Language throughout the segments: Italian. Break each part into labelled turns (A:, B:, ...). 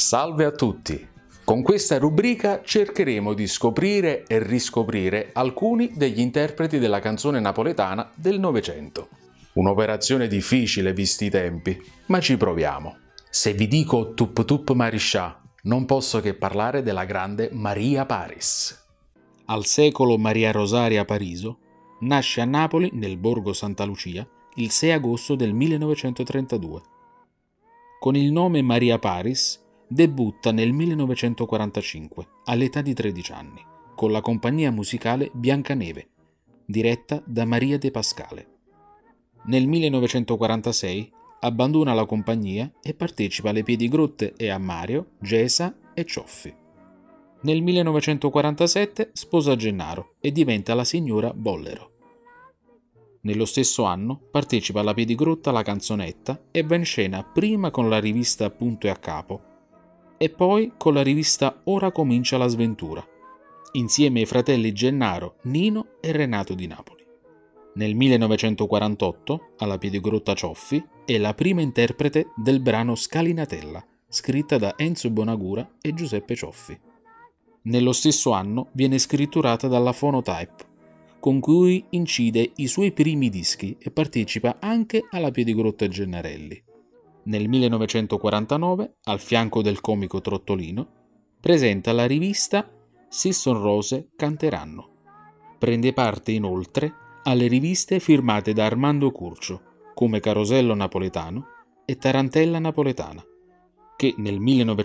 A: Salve a tutti! Con questa rubrica cercheremo di scoprire e riscoprire alcuni degli interpreti della canzone napoletana del Novecento. Un'operazione difficile visti i tempi, ma ci proviamo. Se vi dico Tup Tup Mariscià, non posso che parlare della grande Maria Paris. Al secolo Maria Rosaria Pariso nasce a Napoli, nel borgo Santa Lucia, il 6 agosto del 1932. Con il nome Maria Paris debutta nel 1945, all'età di 13 anni, con la compagnia musicale Biancaneve, diretta da Maria De Pascale. Nel 1946 abbandona la compagnia e partecipa alle Piedigrotte e a Mario, Gesa e Cioffi. Nel 1947 sposa Gennaro e diventa la signora Bollero. Nello stesso anno partecipa alla Piedigrotta La Canzonetta e va in scena prima con la rivista Punto e a Capo e poi con la rivista Ora comincia la sventura, insieme ai fratelli Gennaro, Nino e Renato di Napoli. Nel 1948, alla Piedigrotta Cioffi, è la prima interprete del brano Scalinatella, scritta da Enzo Bonagura e Giuseppe Cioffi. Nello stesso anno viene scritturata dalla Phonotype, con cui incide i suoi primi dischi e partecipa anche alla Piedigrotta Gennarelli. Nel 1949, al fianco del comico Trottolino, presenta la rivista Se son rose canteranno. Prende parte inoltre alle riviste firmate da Armando Curcio, come Carosello Napoletano e Tarantella Napoletana, che nel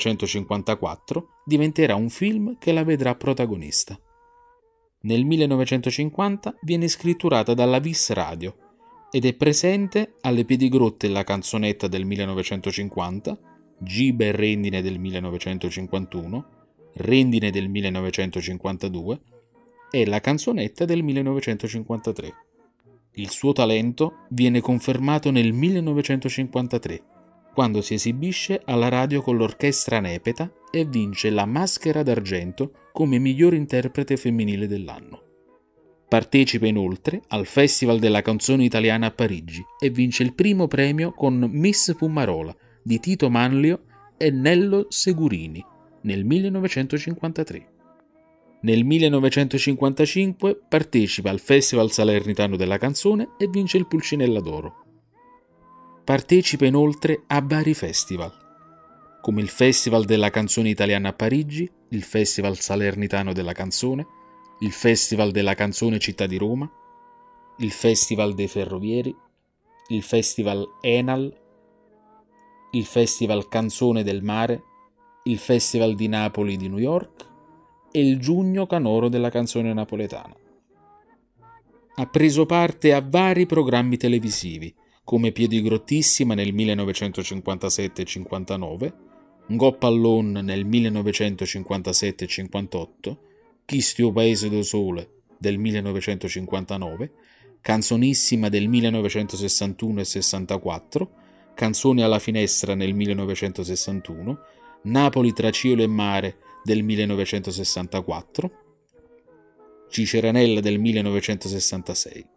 A: 1954 diventerà un film che la vedrà protagonista. Nel 1950 viene scritturata dalla Vis Radio ed è presente alle Piedigrotte La Canzonetta del 1950, Giba e Rendine del 1951, Rendine del 1952 e La Canzonetta del 1953. Il suo talento viene confermato nel 1953, quando si esibisce alla radio con l'orchestra Nepeta e vince la Maschera d'Argento come miglior interprete femminile dell'anno. Partecipa inoltre al Festival della canzone italiana a Parigi e vince il primo premio con Miss Pumarola di Tito Manlio e Nello Segurini nel 1953. Nel 1955 partecipa al Festival Salernitano della canzone e vince il Pulcinella d'Oro. Partecipa inoltre a vari festival, come il Festival della canzone italiana a Parigi, il Festival Salernitano della canzone, il Festival della canzone Città di Roma, il Festival dei Ferrovieri, il Festival Enal, il Festival Canzone del Mare, il Festival di Napoli di New York e il Giugno Canoro della canzone napoletana. Ha preso parte a vari programmi televisivi, come Piedigrottissima nel 1957-59, Ngoppallon nel 1957-58, Chi stiu paese do sole del 1959, Canzonissima del 1961 e 64, Canzoni alla finestra nel 1961, Napoli tra cielo e mare del 1964, Ciceranella del 1966.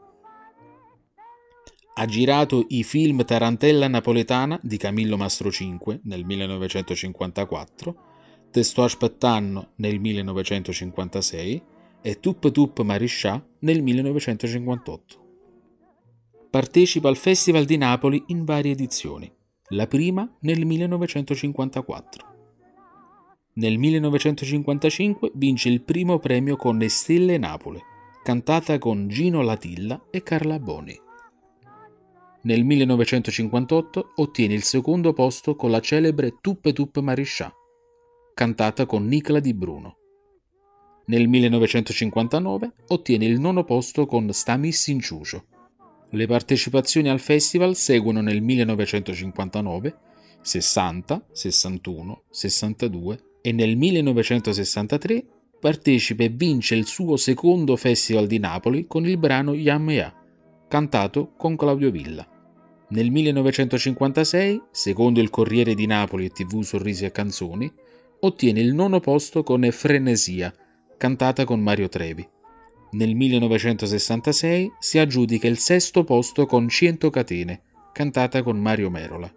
A: Ha girato i film Tarantella Napoletana di Camillo Mastrocinque nel 1954, Te sto aspettando nel 1956 e Tup Tup Mariscià nel 1958. Partecipa al Festival di Napoli in varie edizioni, la prima nel 1954. Nel 1955 vince il primo premio con Le Stelle Napoli, cantata con Gino Latilla e Carla Boni. Nel 1958 ottiene il secondo posto con la celebre Tup Tup Mariscià, cantata con Nicla Di Bruno. Nel 1959 ottiene il nono posto con Sta Miss in Ciucio. Le partecipazioni al festival seguono nel 1959, 60, 61, 62 e nel 1963 partecipa e vince il suo secondo Festival di Napoli con il brano Yam Ya, cantato con Claudio Villa. Nel 1956, secondo il Corriere di Napoli e TV Sorrisi e Canzoni, ottiene il nono posto con Frenesia, cantata con Mario Trevi. Nel 1966 si aggiudica il sesto posto con 100 catene, cantata con Mario Merola.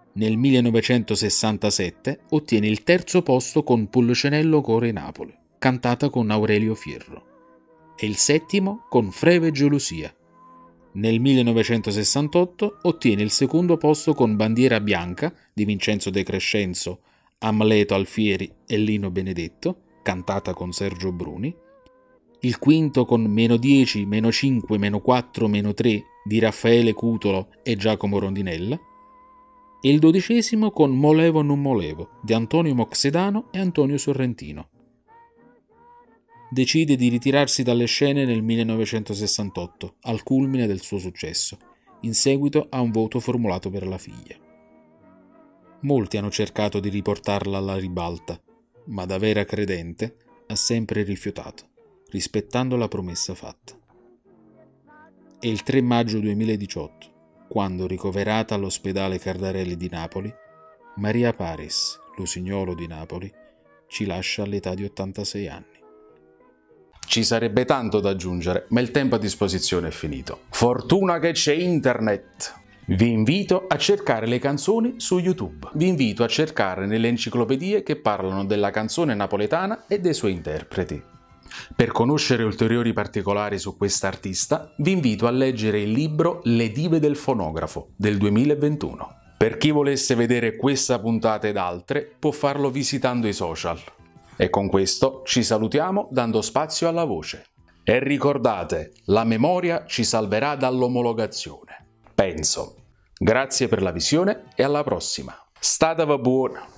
A: Nel 1967 ottiene il terzo posto con Pulcinello Core Napoli, cantata con Aurelio Fierro, e il settimo con Freve Gelosia. Nel 1968 ottiene il secondo posto con Bandiera Bianca di Vincenzo De Crescenzo, Amleto Alfieri e Lino Benedetto, cantata con Sergio Bruni, il quinto con -10, -5, -4, -3 di Raffaele Cutolo e Giacomo Rondinella, e il 12° con Molevo non molevo di Antonio Moxedano e Antonio Sorrentino. Decide di ritirarsi dalle scene nel 1968, al culmine del suo successo, in seguito a un voto formulato per la figlia. Molti hanno cercato di riportarla alla ribalta, ma da vera credente ha sempre rifiutato, rispettando la promessa fatta. È il 3 maggio 2018, quando, ricoverata all'ospedale Cardarelli di Napoli, Maria Paris, l'usignolo di Napoli, ci lascia all'età di 86 anni. Ci sarebbe tanto da aggiungere, ma il tempo a disposizione è finito. Fortuna che c'è internet! Vi invito a cercare le canzoni su YouTube. Vi invito a cercare nelle enciclopedie che parlano della canzone napoletana e dei suoi interpreti. Per conoscere ulteriori particolari su quest'artista, vi invito a leggere il libro Le dive del fonografo del 2021. Per chi volesse vedere questa puntata ed altre, può farlo visitando i social. E con questo ci salutiamo dando spazio alla voce. E ricordate, la memoria ci salverà dall'omologazione. Penso. Grazie per la visione e alla prossima. Stateva buona!